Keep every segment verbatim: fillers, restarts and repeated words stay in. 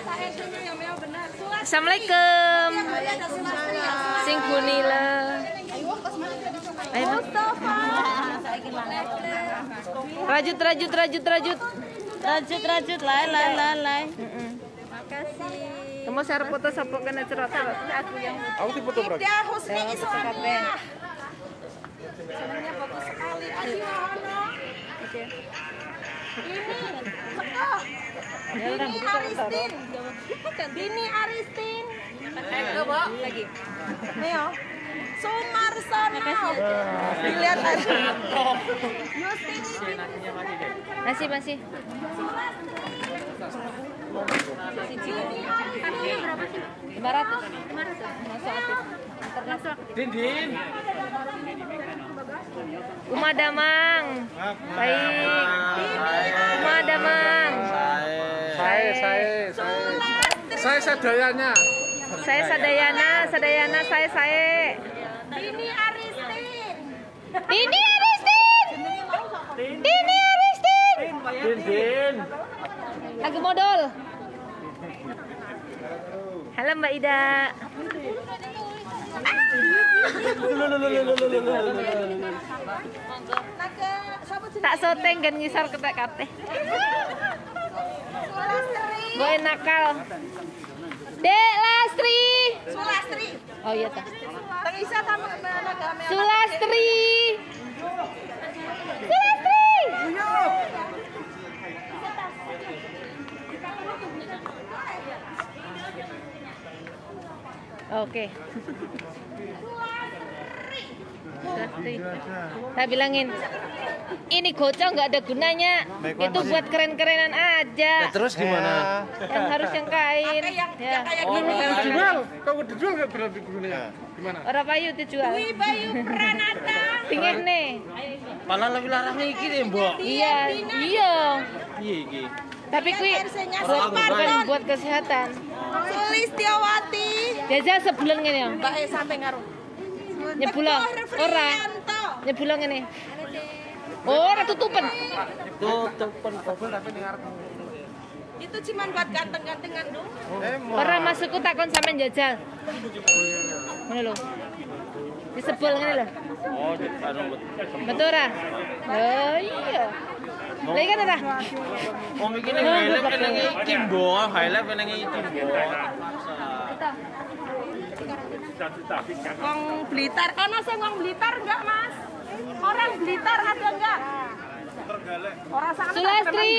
Assalamualaikum. Sing bunila. Ayo. Rajut rajut rajut rajut. Rajut rajut lai lai lai lai. Makasih. Kamu share foto sapa kena cerot-cerot aku yang. Aku sih foto berapa? Dia Husni Islamiyah. Senangnya bagus sekali. Ayo Ono. Oke. Ini Seko. Ini Aristin. Ini Aristin. Ayo, Mbak. Lagi. Ayo. Sumarsono. Dilihat aja. Masih masih. lima ratus. Din Din. Uma Damang. Baik. Uma Damang. Saya saya saya. Saya sadayana. Saya Sadayana, Sadayana saya saya. Ini Aristin. Ini Aristin. Ini Aristin. Din Din. Lagi modal. Halo Mbak Ida. Tak soteng kan ngisar ketek kateh. Gue nakal. Dek Lastri. Sulastri. Oh iya tak. Tengisa sama kemana kami? Sulastri. Sulastri. Oke. Sulastri. Saya bilangin, ini gocong nggak ada gunanya. Itu buat keren-kerenan aja. Ya, terus gimana? Yang harus yang kain. Ya. Oh, dijual. Kamu dijual nggak berarti gunanya? Gimana? Orang payu dijual. Dwi Bayu Pranata. Pingin nih. Malah lebih larang iki deh, Mbok. Iya, iya. Iya iki. Tapi kui bukan buat kesehatan. Sulistiawati. Jajal sebulan gini ya. Mbak E sampai ngaruh. Nyebulang ora. Nyebulang ini. Oh, ora tutupan. Tutupan kabel tapi ning arep. Itu cuma buat ganteng-gantengan dong. Ora masukku takon sampean jajal. Ngono lho. Disebul ngene lho. Oh, anu Betul ora? Oh iya. Lha kan ora? Oh, iki ning highlight peneng iki, Mbok. Highlight peneng iki, Mbok. Wong Blitar, ono sing wong Blitar enggak, Mas? Orang Blitar ada enggak? Orang sangat Sulastri.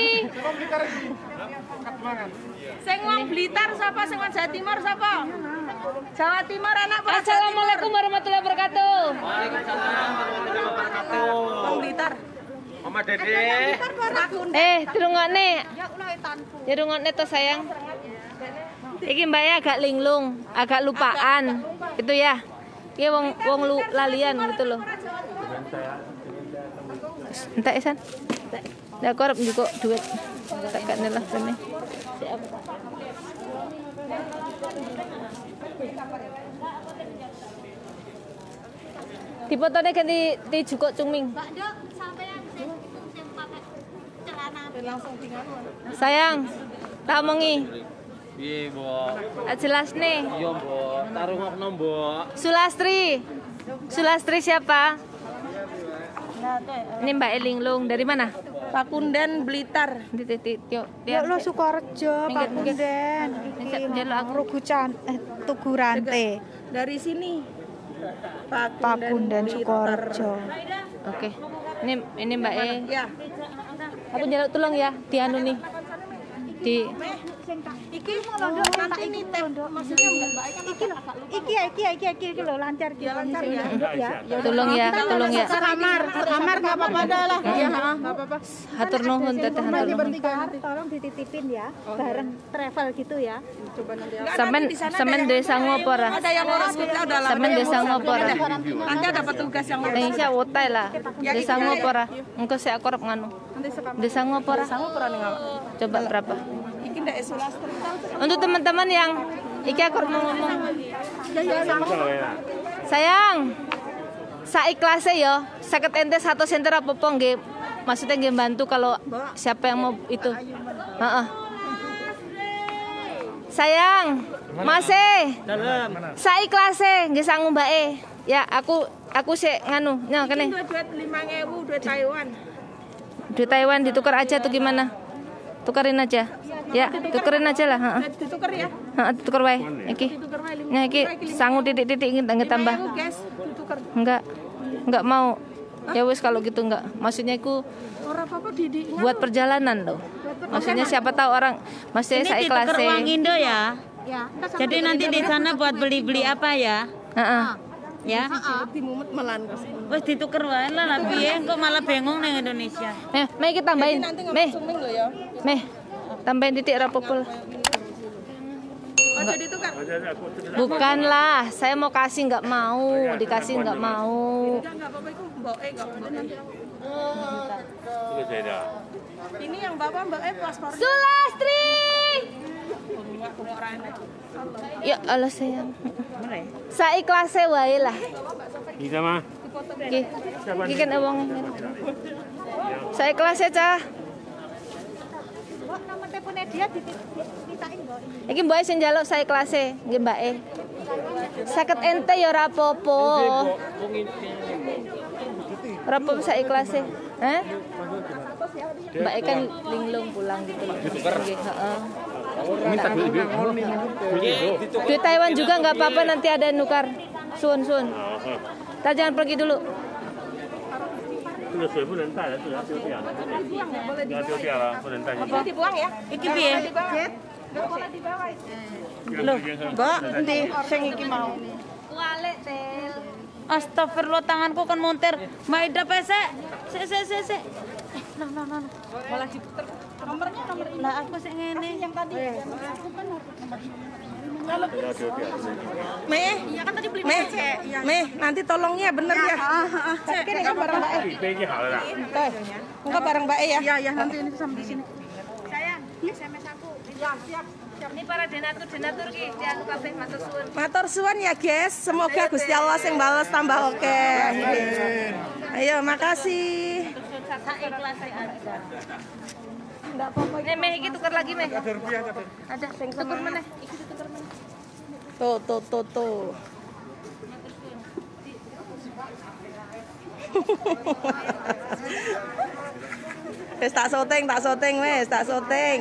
sing wong Blitar sapa, sing wong Jawa Timur sapa? Jawa Timur anak para Jawa Timur. Assalamualaikum warahmatullahi wabarakatuh. Waalaikumsalam warahmatullahi wabarakatuh. Wong Blitar. Mama Dede. Eh, dirungokne. Dirungokne to sayang. Iki mbaknya agak linglung, agak lupaan. Gitu ya. Iki wong wong lu, lalian gitu loh. Entek Isan. Ndak korep juga duit. Tak kene lah kene. Dipotone ganti di jukuk cuming. Sayang, tak omongi. Piye, Mbok? Tak jelas nih. Iya, Mbok. Tarungokno, Mbok. Sulastri. Sulastri siapa? Ini Mbak Elinglung. Dari mana? Pakundan Blitar. Di titik tio. Ya lo Sukorejo, Pakunden. Iki Rugucan eh Tugurante. Dari sini. Pakunden Sukorejo. Oke. Ini ini Mbak E. Ya. Aku jaluk tolong ya, dianu nih. Di Iki nanti nih teh maksudnya Mbak E kan Iki lho, iki ya, iki ya, iki ya, iki lho lancar iki. lancar ya. tolong ya, tolong ya. Kamar, kamar enggak apa-apa dah lah. Iya, heeh, enggak apa-apa. Hatur nuhun teteh hatur nuhun. Tolong dititipin ya, bareng travel gitu ya. Coba nanti. Sampean sampean desa ngopo ora? Ada yang ngurus kita udah lama. Sampean desa ngopo ora? Nanti ada petugas yang ngurus. Indonesia wotai lah. Desa ngopo ora? Engko sik aku arep nganu. Desa ngopo ora? Sanggup ora ning Coba berapa? Iki ndak Sulastri. Untuk teman-teman yang iki aku mau ngomong. Sayang. Saiklase ya, sakit ente satu senter apa-apa nggih. Maksudnya nggih bantu kalau siapa yang mau itu. Heeh. Sayang, masih. Saiklase nggih sangu mbake. Ya, aku aku sik nganu. Nah, kene. Duit lima ribu, duit Taiwan. Duit Taiwan ditukar aja tuh gimana? Tukerin aja. Ya, tukerin aja lah, heeh. Ditukar ya? Heeh, tuker wae. Iki. Nah, iki sangu titik-titik ingin tambah. Guys, ditukar. Enggak. Enggak mau. Ya wis kalau gitu enggak. Maksudnya iku Ora apa-apa didiknya. buat perjalanan loh. Maksudnya siapa tahu orang masih saya ditukar ikhlas. uang Indo ya. Ya. Jadi nanti di sana buat beli-beli apa ya? Heeh. Ya. Dimumet melan kos. Wes ditukar wae lah lah piye kok malah bingung nang Indonesia. Eh, Mei kita tambahin. Nanti Mei, ngomong lo ya. Mei. Tambahin titik rapopol. Aja ditukar. Bukanlah, saya mau kasih nggak mau, dikasih nggak mau. Udah enggak apa-apa iku mboke kok. Ini yang Bapak Mbak eh paspornya. Sulastri. Ya Allah sayang. Saya ikhlas wae lah. Bisa mah. Nggih. Iki kan wong. Saya ikhlas Cah. Kok nomor teleponnya dia dititipin kok. Iki mbake sing njaluk saya ikhlas nggih mbake. Sakit ente ya ora apa-apa. Ora apa-apa saya ikhlas. Hah? Mbak kan linglung pulang gitu loh. Nggih, heeh. Duit Taiwan juga nggak apa-apa, nanti ada yang nukar. Sun sun. Kita jangan pergi dulu. Boleh dibuang ya? Iki piye? Enggak boleh dibawa. Loh, Mbak, endi sing iki mau? Wale tel. Astagfirullah tanganku kan montir. Maida pesek. Sik sik sik sik. Eh, no no no. Malah diputer. Nomornya nomor ini. Lah aku sik ngene. Yang tadi. Meh, iya kan tadi beli Meh, Meh, nanti tolongnya bener ya. Cek, ini kan barang Mbak E. Tuh, enggak barang Mbak E ya. Iya, iya, nanti ini sama di sini. Sayang, S M S aku. Ya, siap. Ini para denatur denatur ki, dianu kabeh matur suwun. Matur suwun ya, guys. Semoga Gusti Allah sing bales tambah oke. Ayo, makasih. Enggak apa-apa. Nih, Meh iki tukar lagi, Meh. Ada rupiah, ada. Ada, tukur meneh. Iki tukur meneh. Tuh, tuh, tuh, tuh. Wes tak syuting, tak syuting wes, tak syuting.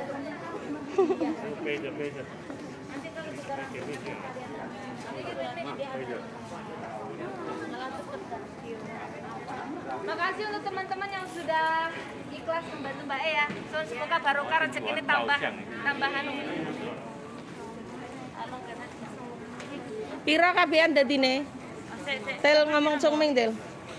Makasih untuk teman-teman yang sudah ikhlas membantu Mbak E ya. So, semoga barokah rezeki ini tambah tambahan. Pira kabehan dadine? Tel ngomong cungming, Tel.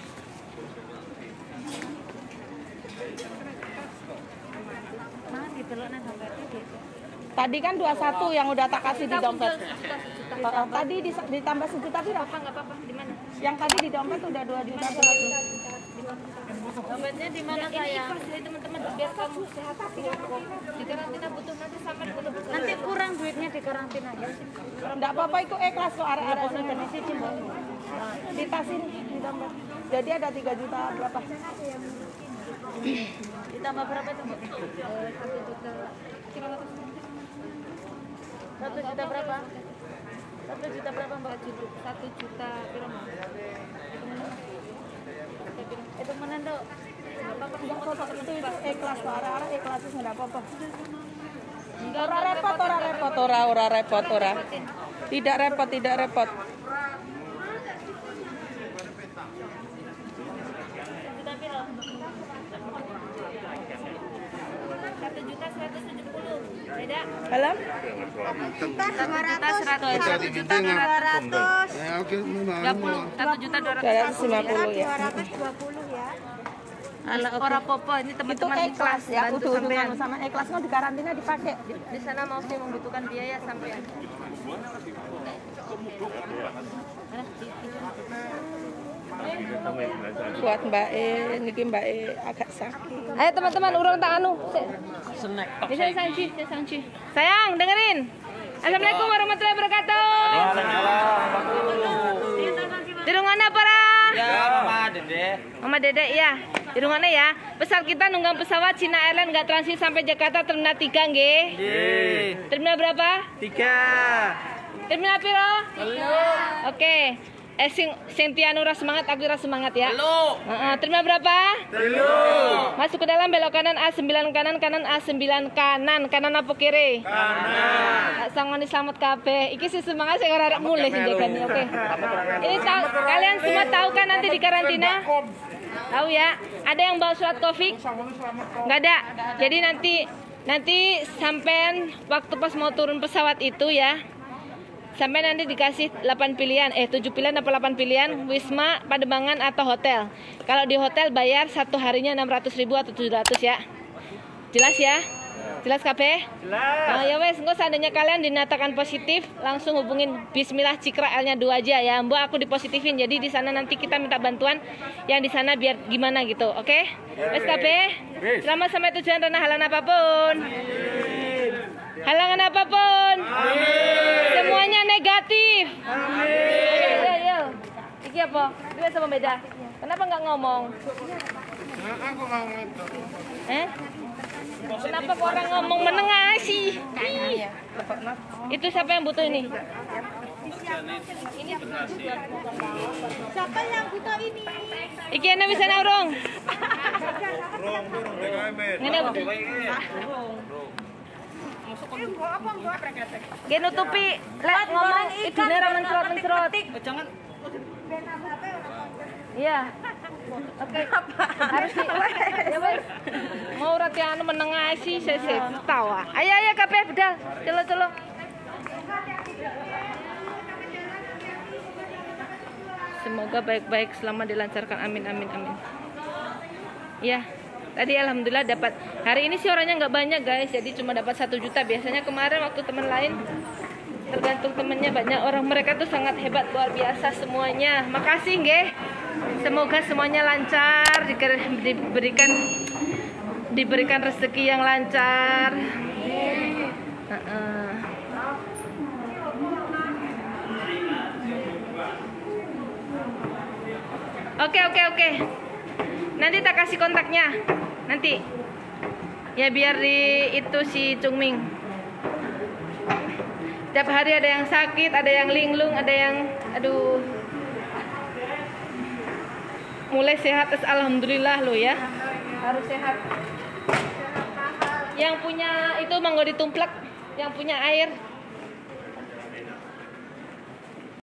Tadi kan dua puluh satu yang udah tak kasih di dompet. Uh, tadi di, ditambah sejuta pira? Apa enggak apa-apa di mana? Yang tadi di dompet udah dua juta seratus. Dompetnya di mana saya? Ini dari teman-teman biar kamu sehat hati aku. Di karantina butuh nanti sampai butuh. Nanti kurang duitnya di karantina ya. Enggak apa-apa itu ikhlas kok arek-arek Indonesia cuma. Di tas ini di dompet. Jadi ada tiga juta berapa? Ditambah berapa itu, Bu? Satu juta berapa? Satu juta berapa, Mbak? Satu juta berapa? Itu mana, Dok? Enggak apa-apa itu itu ikhlas kok arek-arek ikhlas itu enggak apa-apa. Ora repot, ora repot, ora ora repot, ora. Tidak repot, tidak repot. Satu juta seratus tujuh puluh. Beda. Belum? Satu juta dua ratus. Satu juta dua ratus. dua ratus lima puluh ya. dua ratus dua puluh ya. Ala ora popo ini Itu teman-teman ikhlas ya, bantu udah sampean. sama ikhlas mau di karantina dipakai. Di sana mau sih membutuhkan biaya sampean. Buat Mbak E, niki Mbak E agak sakit. Ayo teman-teman urung tak anu. Bisa sanci, bisa sanci. Sayang, dengerin. Assalamualaikum warahmatullahi wabarakatuh. Dirungana para Ya, Mama Dede. Mama Dedek ya. Di rumahnya ya. Pesan kita nunggang pesawat Cina Airlines nggak transit sampai Jakarta Terminal tiga nggih. Nggih. Terminal berapa? Tiga. Terminal piro? Oke. Eh sing sing Tianu ras semangat, aku ras semangat ya. Halo. Heeh, terminal berapa? Halo. Masuk ke dalam, belok kanan A sembilan kanan, kanan A sembilan kanan. Kanan apa kiri? Kanan. Sangoni selamat kabeh. Iki sih semangat saya arek mulai sing jagani. Oke. Ini tahu, kalian semua tahu kan nanti di karantina? Tahu ya? Ada yang bawa surat Covid? Enggak ada. Jadi nanti nanti sampean waktu pas mau turun pesawat itu ya. Sampai nanti dikasih delapan pilihan, eh tujuh pilihan apa delapan pilihan, Wisma, Pademangan atau hotel. Kalau di hotel bayar satu harinya enam ratus ribu atau tujuh ratus ya. Jelas ya? Jelas kabeh? Jelas. Nah, ya wes, engko seandainya kalian dinyatakan positif, langsung hubungin Bismillah Cikra L-nya dua aja ya. Mbak aku dipositifin. Jadi di sana nanti kita minta bantuan yang di sana biar gimana gitu. Oke? Okay? Wes kabeh? Selamat sampai tujuan tanah halangan apapun. Halangan apapun. Amin. Semuanya negatif. Amin. Ayo, ayo, ayo. Iki apa? Dua sama beda. Kenapa nggak ngomong? Aku mau itu. Eh? Kenapa kok orang ngomong menengah sih? Ih. Itu siapa yang butuh ini? Siapa yang butuh ini? Iki ana bisa naurung. Ngene butuh. Ge nutupi lek ngomong idune ra mencrot-mencrot. Jangan. Iya. Oke. Harus di ya wes. Mau rati anu menengah sih sese tawa. Ayo ayo kabeh bedal. Celo-celo. Semoga baik-baik, selama dilancarkan. Amin amin amin. Ya. Tadi alhamdulillah dapat. Hari ini sih orangnya nggak banyak guys, jadi cuma dapat satu juta. Biasanya kemarin waktu teman lain, tergantung temennya banyak. Orang mereka tuh sangat hebat, luar biasa semuanya. Makasih nggih. Semoga semuanya lancar, diberikan diberikan rezeki yang lancar. Uh-uh. Oke oke oke. Nanti tak kasih kontaknya. Nanti. Ya biar di itu si Cungming. Setiap hari ada yang sakit, ada yang linglung, ada yang aduh. Mulai sehat, alhamdulillah lo ya. Harus sehat. Yang punya itu mangga ditumplek, yang punya air